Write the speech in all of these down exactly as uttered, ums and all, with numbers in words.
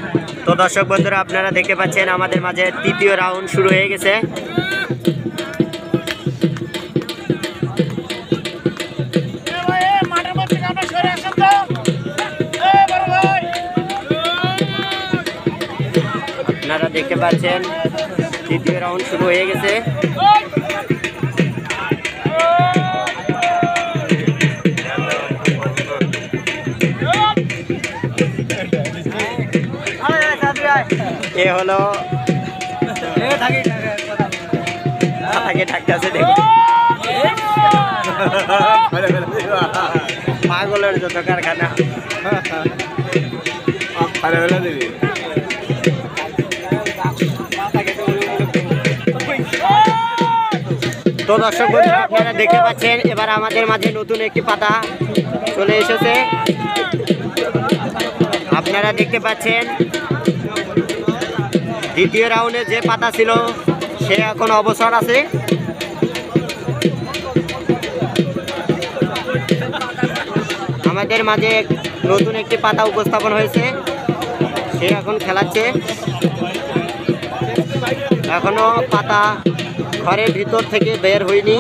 তো দর্শক বন্ধুরা আপনারা দেখতে পাচ্ছেন আমাদের মাঝে তৃতীয় রাউন্ড শুরু হয়ে গেছে। আপনারা দেখতে পাচ্ছেন তৃতীয় রাউন্ড শুরু হয়ে গেছে। এ হলো থাকে ঠাকতেছে দেখুন পাগলের যত কারখানা। তো দর্শক বন্ধুরা আপনারা দেখতে পাচ্ছেন এবার আমাদের মাঝে নতুন একটি পাতা চলে এসেছে। আপনারা দেখতে পাচ্ছেন দ্বিতীয় রাউন্ডে যে পাতা ছিল সে এখন অবসর আছে। আমাদের মাঝে নতুন একটি পাতা উপস্থাপন হয়েছে, সে এখন খেলাচ্ছে। এখনো পাতা ঘরের ভিতর থেকে বের হয়নি।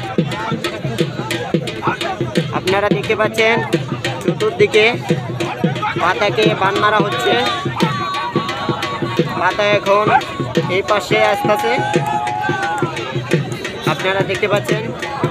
আপনারা দেখতে পাচ্ছেন চতুর্দিকে পাতাকে বান মারা হচ্ছে। পাতা এখন এই পাশে আসতেছে, আপনারা দেখতে পাচ্ছেন।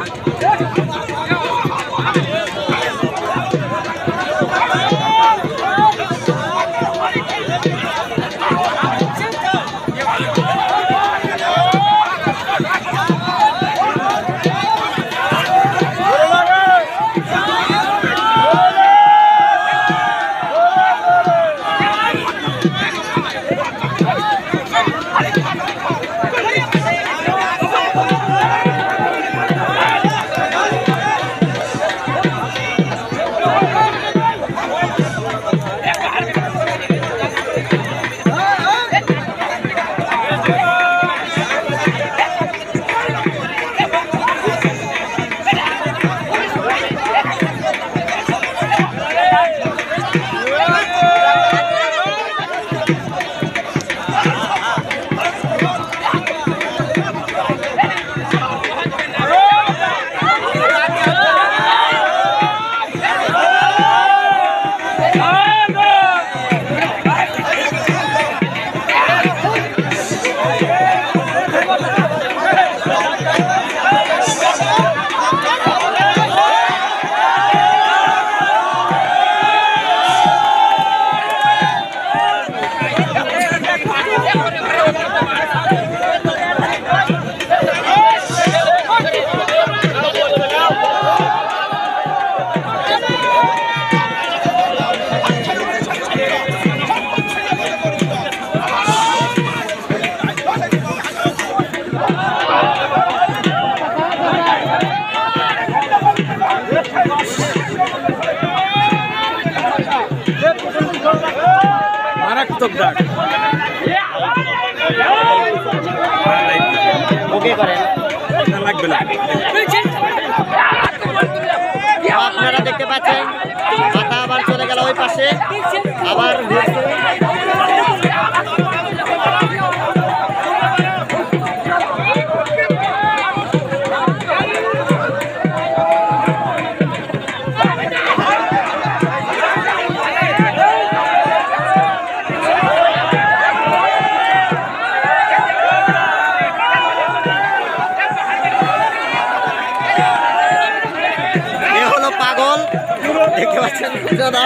ওকে করেন আপনারা দেখতে পাচ্ছেন পাতা আবার চলে গেল ওই পাশে, আবার পাগল দেখতে পাচ্ছেন দাদা।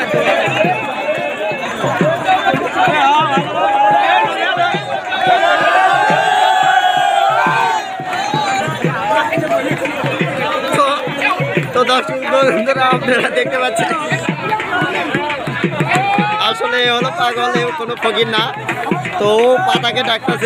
তো দর্শক বন্ধুরা আপনারা দেখতে পাচ্ছেন আসলে এ হলো পাগল, এ কোনো ফকির না। তো পাতাকে ডাকতেছে।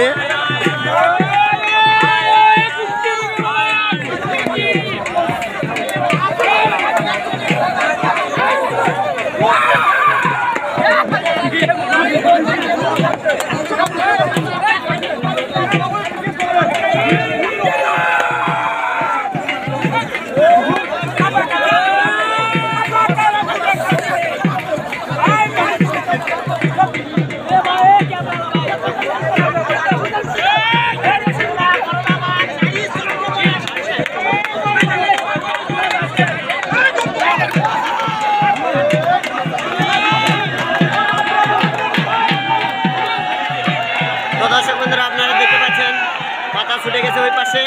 ওই পাশে।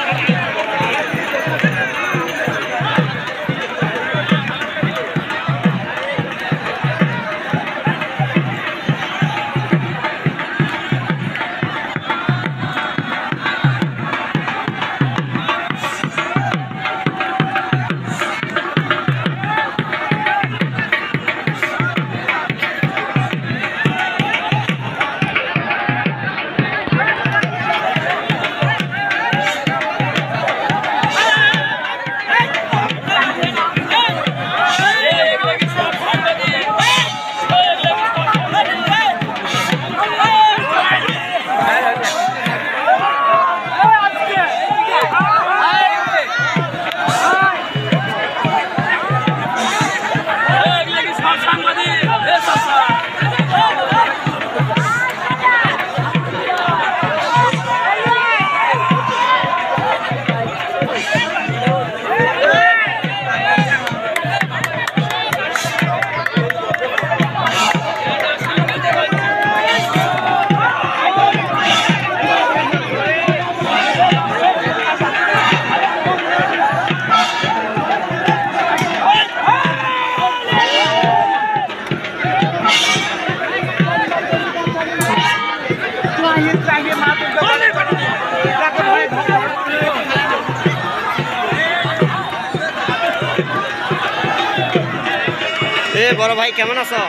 এ বড় ভাই কেমন আছো?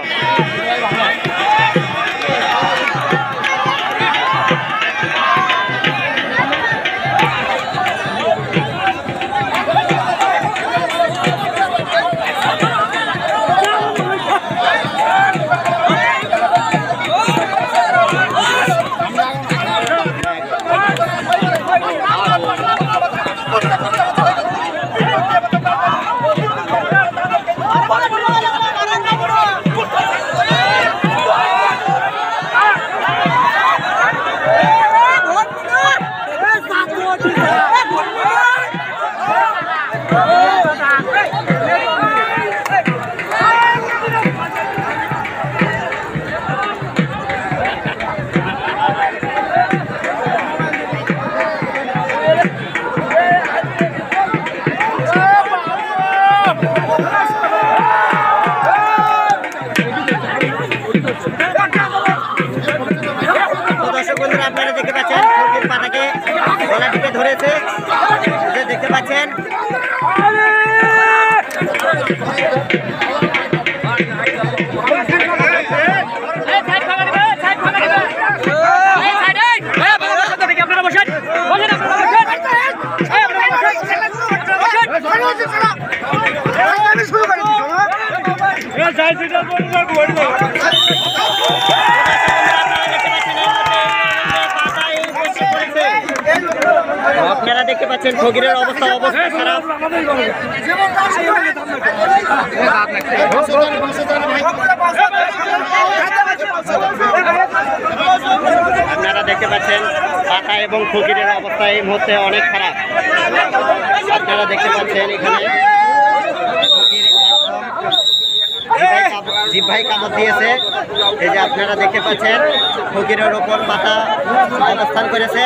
আপনারা দেখতে পাচ্ছেন ফুলকির পাতাকে গলা টিপে ধরেছে, দেখতে পাচ্ছেন। আপনারা দেখতে পাচ্ছেন ফকিরের অবস্থা অবস্থা খারাপ। আপনারা দেখতে পাচ্ছেন পাতা এবং ফকিরের অবস্থা এই মুহূর্তে অনেক খারাপ। আপনারা দেখতে পাচ্ছেন এখানে জিভ ভাই কামড় দিয়েছে। এই যে আপনারা দেখতে পাচ্ছেন ফকিরের ওপর পাতা অবস্থান করেছে।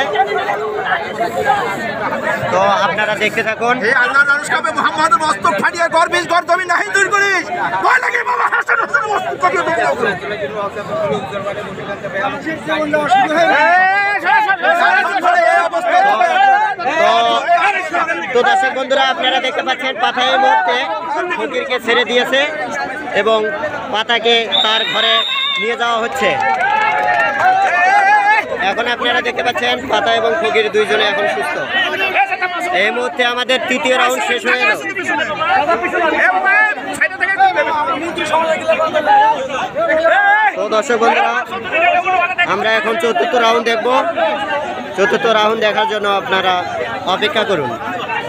তো আপনারা দেখতে থাকুন। হে আল্লাহ মানুষ কবে মুহাম্মদের মস্তক ফাটিয়ে গর্বিস গর্দমি নাহি দূর করিস। ভয় লাগে বাবা হাসান হাসান মস্তক কবে দূর করিস। তো দর্শক বন্ধুরা আপনারা দেখতে পাচ্ছেন পাতা এই মুহূর্তে ফকিরকে ছেড়ে দিয়েছে এবং পাতাকে তার ঘরে নিয়ে যাওয়া হচ্ছে। এখন আপনারা দেখতে পাচ্ছেন পাতা এবং ফকির দুইজনে এখন সুস্থ। এই মুহূর্তে আমাদের তৃতীয় রাউন্ড শেষ হয়ে গেল। তো দর্শক বন্ধুরা আমরা এখন চতুর্থ রাউন্ড দেখব। চতুর্থ রাউন্ড দেখার জন্য আপনারা অপেক্ষা করুন।